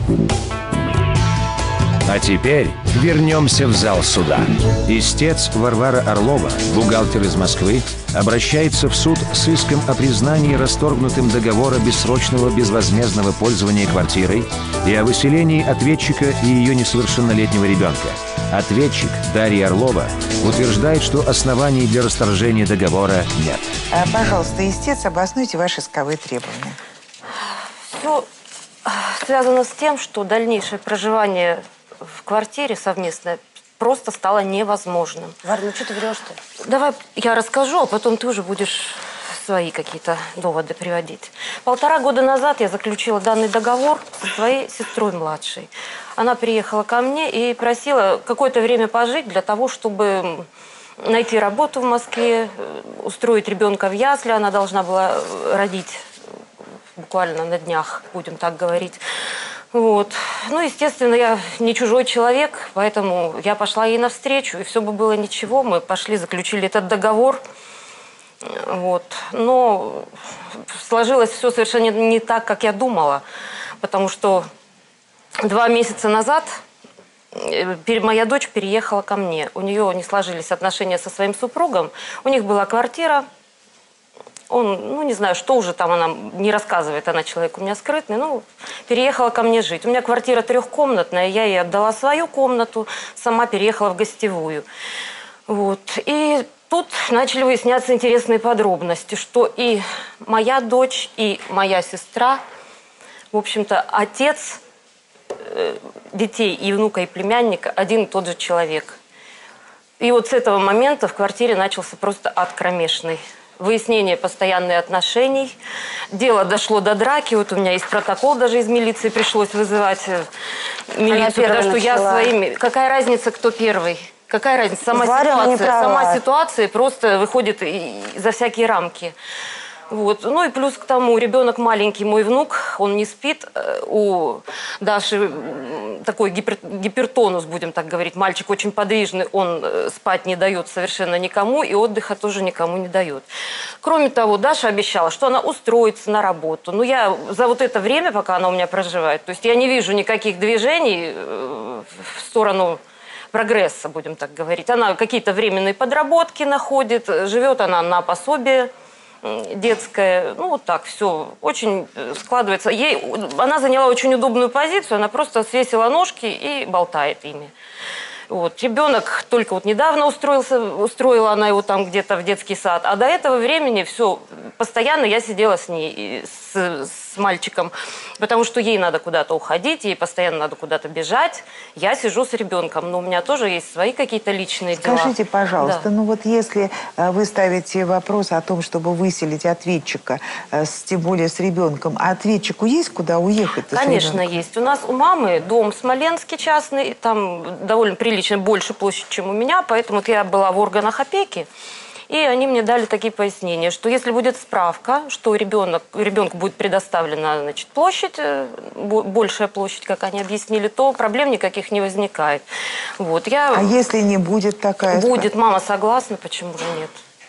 А теперь вернемся в зал суда. Истец Варвара Орлова, бухгалтер из Москвы, обращается в суд с иском о признании расторгнутым договора бессрочного безвозмездного пользования квартирой и о выселении ответчика и ее несовершеннолетнего ребенка. Ответчик Дарья Орлова утверждает, что оснований для расторжения договора нет. Пожалуйста, истец, обоснуйте ваши исковые требования. Все связано с тем, что дальнейшее проживание в квартире совместное просто стало невозможным. Варя, ну что ты врешь-то? Давай я расскажу, а потом ты уже будешь свои какие-то доводы приводить. 1,5 года назад я заключила данный договор со своей сестрой младшей. Она приехала ко мне и просила какое-то время пожить для того, чтобы найти работу в Москве, устроить ребенка в ясли. Она должна была родить буквально на днях, будем так говорить. Вот. Ну, естественно, я не чужой человек, поэтому я пошла ей навстречу, и все бы было ничего. Мы пошли, заключили этот договор. Вот. Но сложилось все совершенно не так, как я думала, потому что 2 месяца назад моя дочь переехала ко мне. У нее не сложились отношения со своим супругом. У них была квартира. Он, ну, не знаю, что уже там она не рассказывает, она человек у меня скрытный, ну, переехала ко мне жить. У меня квартира 3-комнатная, я ей отдала свою комнату, сама переехала в гостевую. Вот. И тут начали выясняться интересные подробности, что и моя дочь, и моя сестра, в общем-то, отец детей и внука, и племянника один и тот же человек. И вот с этого момента в квартире начался просто ад кромешный. Выяснение постоянных отношений. Дело дошло до драки. Вот у меня есть протокол, даже из милиции пришлось вызывать милицию, потому что я своими... Какая разница, кто первый? Какая разница? Сама ситуация просто выходит за всякие рамки. Вот. Ну и плюс к тому, ребенок маленький, мой внук, он не спит. У Даши такой гипертонус, будем так говорить. Мальчик очень подвижный, он спать не дает совершенно никому, и отдыха тоже никому не дает. Кроме того, Даша обещала, что она устроится на работу. Но я за вот это время, пока она у меня проживает, то есть я не вижу никаких движений в сторону прогресса, будем так говорить. Она какие-то временные подработки находит, живет она на пособие детская, ну вот так все очень складывается. Она заняла очень удобную позицию, она просто свесила ножки и болтает ими. Вот. Ребенок только вот недавно устроила она его там где-то в детский сад, а до этого времени все, постоянно я сидела с ней, с мальчиком, потому что ей надо куда-то уходить, ей постоянно надо куда-то бежать. Я сижу с ребенком, но у меня тоже есть свои какие-то личные дела. Скажите, пожалуйста, да. ну вот если вы ставите вопрос о том, чтобы выселить ответчика, тем более с ребенком, а ответчику есть куда уехать? Конечно, есть. У нас у мамы дом в Смоленске частный, там довольно прилично больше площадь, чем у меня, поэтому вот я была в органах опеки. И они мне дали такие пояснения, что если будет справка, что ребенку будет предоставлена, значит, площадь, большая площадь, как они объяснили, то проблем никаких не возникает. Вот, А если не будет такая справка? Будет. Мама согласна, почему же нет?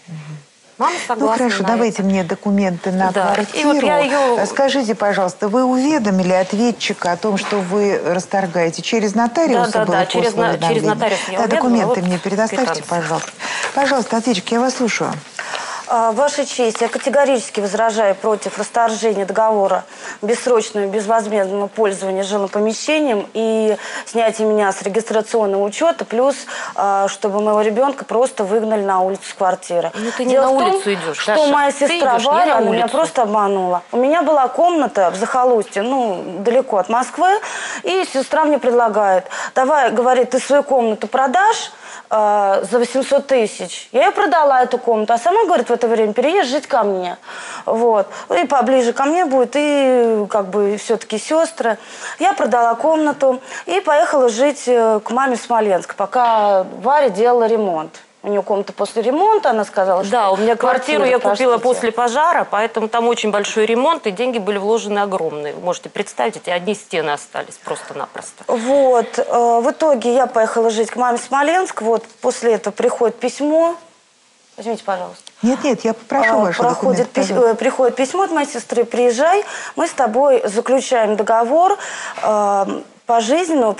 Мама согласна. Ну хорошо, давайте мне документы на квартиру. И вот Скажите, пожалуйста, вы уведомили ответчика о том, что вы расторгаете через нотариуса? Да, через нотариус я уведомила. Документы мне предоставьте, пожалуйста. Пожалуйста, ответчик, я вас слушаю. Ваша честь, я категорически возражаю против расторжения договора бессрочного безвозмездного пользования жилым помещением и снятия меня с регистрационного учета, плюс чтобы моего ребенка просто выгнали на улицу с квартиры. Ну ты не на улицу идешь, что Даша, моя сестра Варя, она меня просто обманула. У меня была комната в захолустье, ну, далеко от Москвы, и сестра мне предлагает: давай, говорит, ты свою комнату продашь за 800 тысяч. Я ее продала, эту комнату, а сама, говорит, в это время переезжай жить ко мне. Вот. И поближе ко мне будет, и как бы все-таки сестры. Я продала комнату и поехала жить к маме в Смоленск, пока Варя делала ремонт. У нее комната после ремонта, она сказала, что... Да, у меня квартиру я купила после пожара, поэтому там очень большой ремонт, и деньги были вложены огромные. Вы можете представить, эти одни стены остались просто-напросто. Вот. В итоге я поехала жить к маме в Смоленск. Вот после этого приходит письмо. Возьмите, пожалуйста. Нет, я попрошу ваши документы. Приходит письмо от моей сестры, приезжай, мы с тобой заключаем договор пожизненного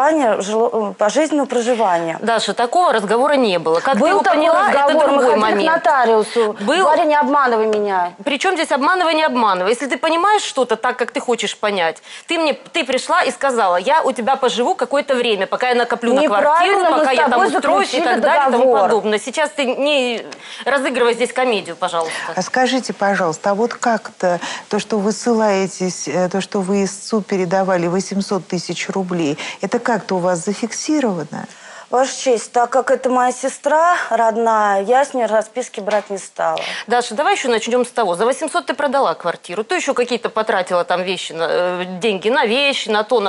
проживания. Даша, такого разговора не было. Как был ты его поняла, разговор, это другой мы момент. к нотариусу. Варя, не обманывай меня. Причем здесь обманывай, не обманывай. Если ты понимаешь что-то так, как ты хочешь понять, ты пришла и сказала, я у тебя поживу какое-то время, пока я накоплю на квартиру, пока я там устроюсь и так далее и тому подобное. Сейчас ты не разыгрывай здесь комедию, пожалуйста. А скажите, пожалуйста, а вот как-то то, что вы ссылаетесь, то, что вы истцу передавали 800 тысяч рублей, это как-то у вас зафиксировано? Ваша честь, так как это моя сестра родная, я с ней расписки брать не стала. Даша, давай еще начнем с того. За 800 ты продала квартиру, ты еще какие-то потратила там вещи, деньги на вещи, на то.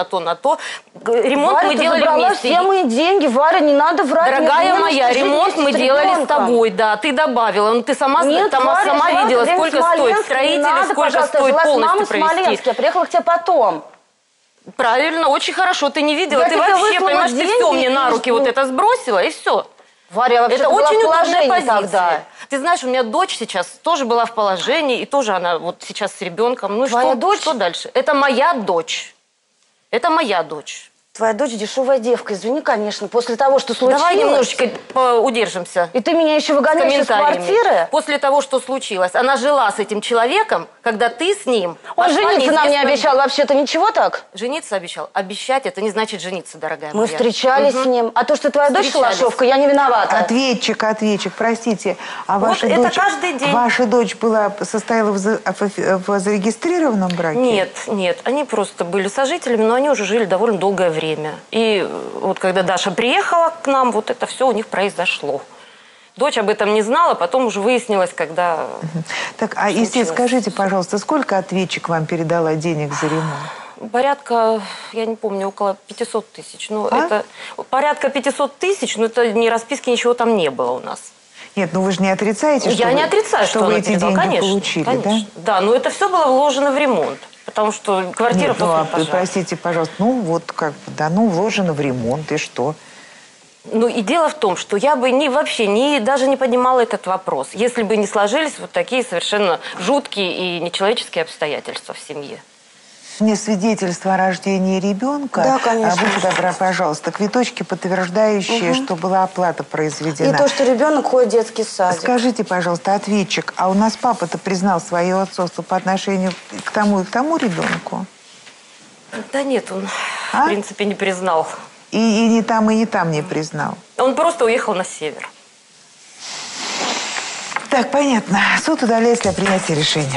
Ремонт Варя, мы делали вместе. Все мои деньги, Варя, не надо врать. Дорогая моя, ремонт мы делали с тобой, да, ты добавила. Ну, ты сама видела, сколько стоит строители, сколько стоит полностью провести. Я приехала к тебе потом. Правильно, очень хорошо, ты не видела. Ты вообще, понимаешь, ты все мне на руки вот это сбросила, и все. Варя, вообще это очень удобная позиция. Тогда. Ты знаешь, у меня дочь сейчас тоже была в положении, и тоже она вот сейчас с ребенком. Ну Твоя дочь? Что дальше? Это моя дочь. Это моя дочь. Твоя дочь дешевая девка, извини, конечно, после того, что случилось. Давай немножечко удержимся. И ты меня еще выгоняешь из квартиры? После того, что случилось. Она жила с этим человеком, когда ты с ним... Он жениться нам не обещал вообще-то, ничего так? Жениться обещал. Обещать — это не значит жениться, дорогая моя. Мы встречались с ним. А то, что твоя дочь шалашовка, я не виновата. Ответчик, простите. А вот ваша это дочь, каждый день. Ваша дочь состояла в зарегистрированном браке? Нет. Они просто были сожителями, но они уже жили довольно долгое время. И вот когда Даша приехала к нам, вот это все у них произошло. Дочь об этом не знала, потом уже выяснилось, когда... Так, а если скажите, пожалуйста, сколько ответчик вам передала денег за ремонт? Порядка, я не помню, около 500 тысяч. Ну, это порядка 500 тысяч, но это не расписки, ничего там не было у нас. Нет, ну вы же не отрицаете, что не отрицаю, что вы эти деньги получили, конечно. Да, но это все было вложено в ремонт. Потому что квартира после пожара. Простите, пожалуйста, вложено в ремонт, и что? Ну и дело в том, что я бы даже не поднимала этот вопрос, если бы не сложились вот такие совершенно жуткие и нечеловеческие обстоятельства в семье. Мне свидетельство о рождении ребенка. Да, конечно. Будьте добра, пожалуйста, квиточки, подтверждающие, что была оплата произведена. И то, что ребенок ходит в детский садик. Скажите, пожалуйста, ответчик, а у нас папа-то признал свое отцовство по отношению к тому и к тому ребенку? Да нет, он в принципе не признал. И ни там не признал? Он просто уехал на север. Так, понятно. Суд удаляется для принятия решения.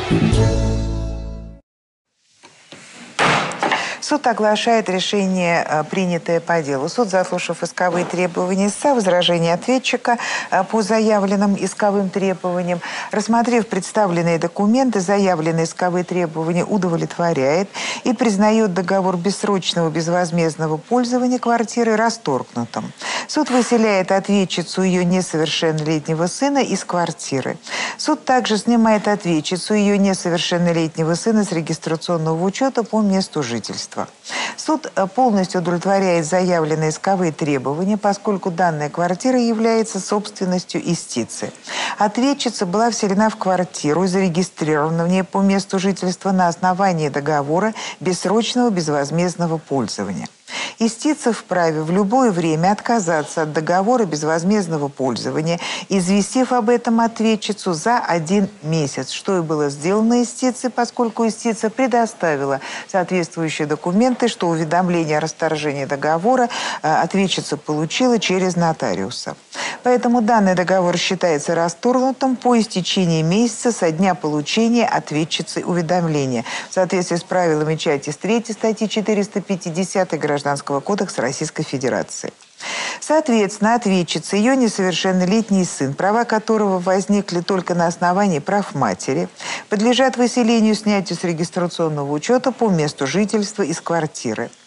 Суд оглашает решение, принятое по делу. Суд, заслушав исковые требования истца, возражения ответчика по заявленным исковым требованиям, рассмотрев представленные документы, заявленные исковые требования удовлетворяет и признает договор бессрочного безвозмездного пользования квартиры расторгнутым. Суд выселяет ответчицу и ее несовершеннолетнего сына из квартиры. Суд также снимает ответчицу и ее несовершеннолетнего сына с регистрационного учета по месту жительства. Суд полностью удовлетворяет заявленные исковые требования, поскольку данная квартира является собственностью истицы. Ответчица была вселена в квартиру и зарегистрирована в ней по месту жительства на основании договора бессрочного безвозмездного пользования. Истица вправе в любое время отказаться от договора безвозмездного пользования, известив об этом ответчицу за 1 месяц, что и было сделано истицей, поскольку истица предоставила соответствующие документы, что уведомление о расторжении договора ответчица получила через нотариуса. Поэтому данный договор считается расторгнутым по истечении месяца со дня получения ответчицей уведомления в соответствии с правилами части 3 статьи 450 Гражданского кодекса Российской Федерации. Соответственно, ответчица, ее несовершеннолетний сын, права которого возникли только на основании прав матери, подлежат выселению, снятию с регистрационного учета по месту жительства из квартиры.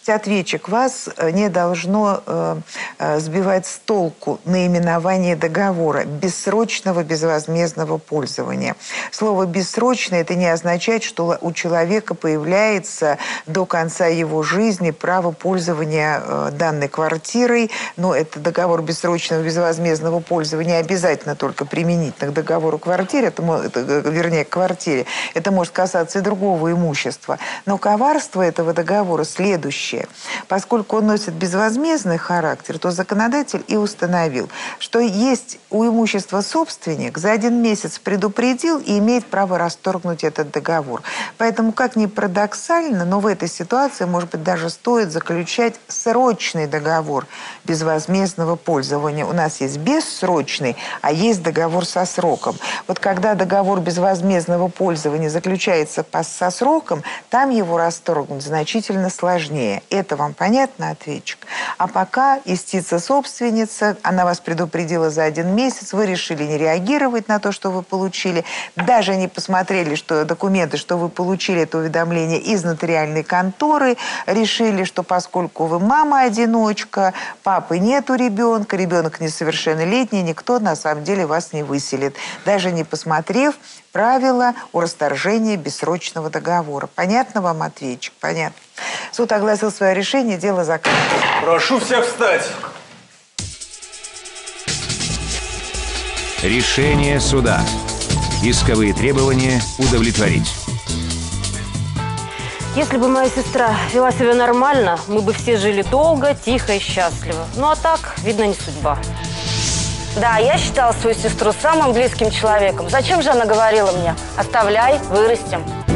Ответчик, вас не должно сбивать с толку наименование договора бессрочного безвозмездного пользования. Слово «бессрочно» это не означает, что у человека появляется до конца его жизни право пользования данной квартирой, но это договор бессрочного безвозмездного пользования обязательно только применительно к договору квартиры, вернее, к квартире. Это может касаться и другого имущества. Но коварство этого договора следующее. Поскольку он носит безвозмездный характер, то законодатель и установил, что есть у имущества собственник, за 1 месяц предупредил и имеет право расторгнуть этот договор. Поэтому, как ни парадоксально, но в этой ситуации, может быть, даже стоит заключать срочный договор безвозмездного пользования. У нас есть бессрочный, а есть договор со сроком. Вот когда договор безвозмездного пользования заключается со сроком, там его расторгнуть значительно сложнее. Это вам понятно, ответчик? А пока истица-собственница, она вас предупредила за 1 месяц, вы решили не реагировать на то, что вы получили, даже не посмотрели, что документы, что вы получили это уведомление из нотариальной конторы, решили, что поскольку вы мама-одиночка, папы нету ребенка, ребенок несовершеннолетний, никто на самом деле вас не выселит, даже не посмотрев правила о расторжении бессрочного договора. Понятно вам, ответчик? Понятно. Суд огласил свое решение, дело закрыто. Прошу всех встать. Решение суда. Исковые требования удовлетворить. Если бы моя сестра вела себя нормально, мы бы все жили долго, тихо и счастливо. Ну а так, видно, не судьба. Да, я считала свою сестру самым близким человеком. Зачем же она говорила мне: оставляй, вырастем?